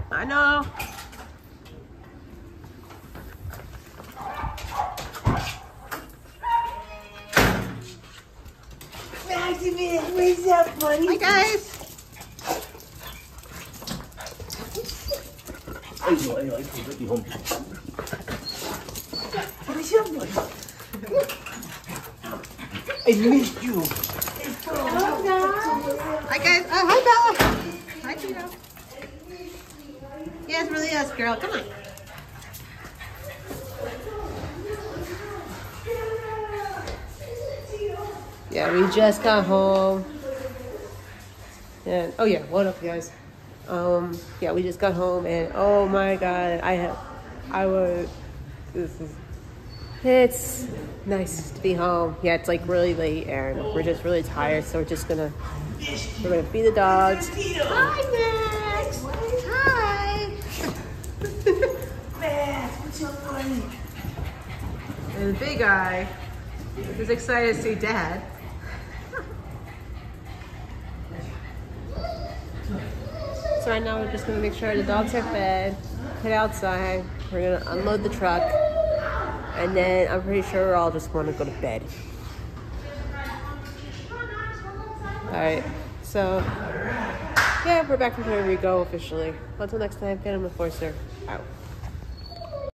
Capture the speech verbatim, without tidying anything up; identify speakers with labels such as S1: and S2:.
S1: I know.
S2: What's up, buddy?
S1: Hi, guys.
S2: What's up, buddy? I missed you.
S1: Hi, guys. Oh, hi, Bella. Hi, Tito. Yes, really is, girl. Come on. Yeah, we just got home. And oh yeah, what up, guys? Um, yeah, we just got home, and oh my God, I have, I was. This is. It's nice to be home. Yeah, it's like really late, and we're just really tired, so we're just gonna we're gonna feed the dogs. Hi, Max. Hi.
S2: Max, what's up, buddy?
S1: And the big guy is excited to see Dad. So right now we're just gonna make sure the dogs are fed, head outside. We're gonna unload the truck, and then I'm pretty sure we're all just gonna go to bed. All right, so yeah, we're back from Puerto Rico officially. Until next time, Fandom Enforcer out.